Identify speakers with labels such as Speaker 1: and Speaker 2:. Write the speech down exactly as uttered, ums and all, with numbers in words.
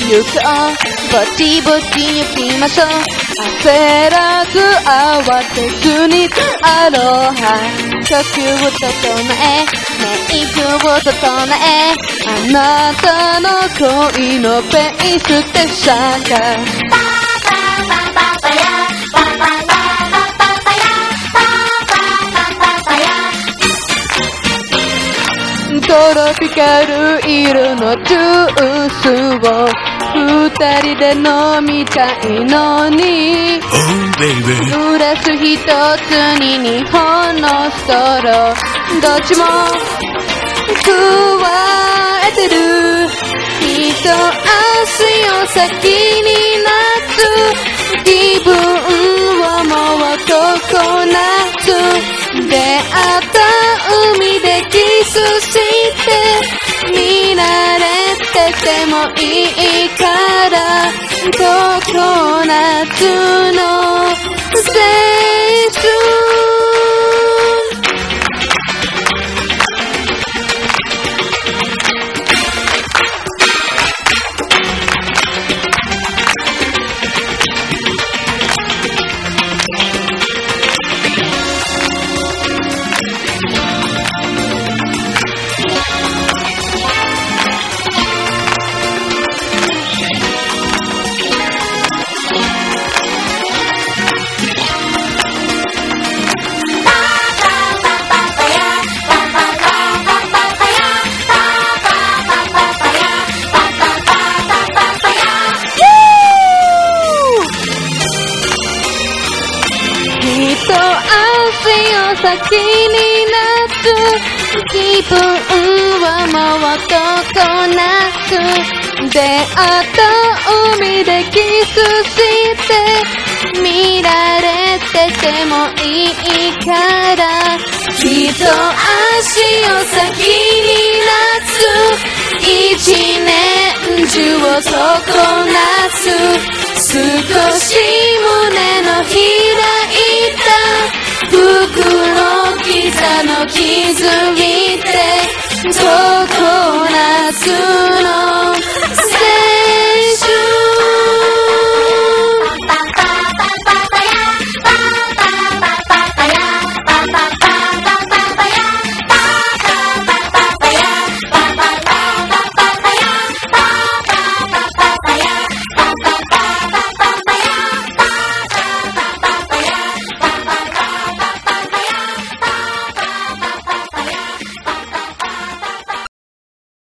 Speaker 1: 行こうぼちぼち行きましょう焦らず慌てずにアロハ呼吸を整えメイクを整えあなたの恋のベースでシャカトロピカル色のジュースを二人で飲みたいのに、oh, グラス一つに二本のストローどっちも加えてる一足を先に夏気分はもうココナッツ出会った海でキスして見られててもいいからココナッツの青春先に夏気分はもうココナッツ出会った海でキスして見られててもいいから一足を先に夏一年中をココナッツ少し胸の開いた袋刻の傷見て